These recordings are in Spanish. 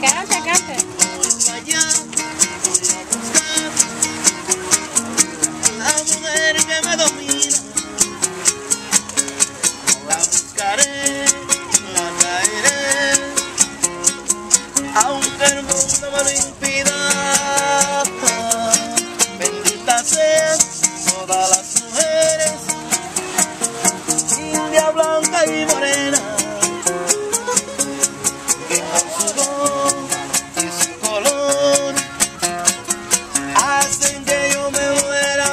Canta, canta. Allá voy a buscar la mujer que me domina. La buscaré, la traeré, aunque el mundo me lo impida. Bendita sean todas las mujeres, india, blanca y morena, que con su voz y su color hacen que yo me muera.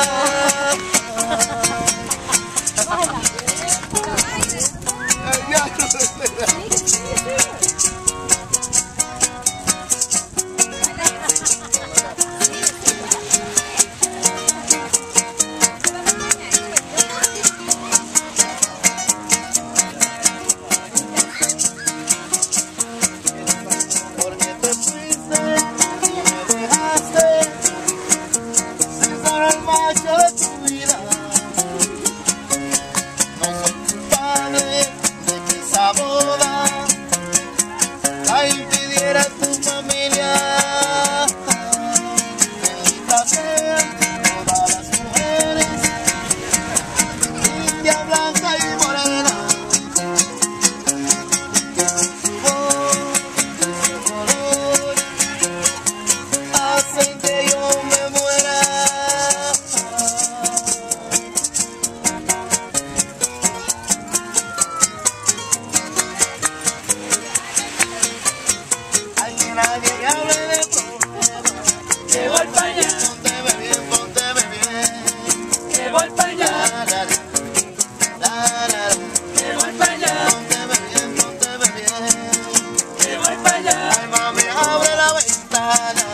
Porque te fuiste y me dejaste sin ser el macho de tu vida. No soy culpable de que esa boda la impidiera tu familia. Bendita sean todas las mujeres, india, blanca y morena, que con su voz y su color hacen que yo me muera. Ay, que nadie me hable de problemas, Que voy para allá, pónteme bien, pónteme bien. que voy para allá, La, la, la, que voy para allá, pónteme bien, pónteme bien. que voy para allá. Ay, mami, abre la ventana.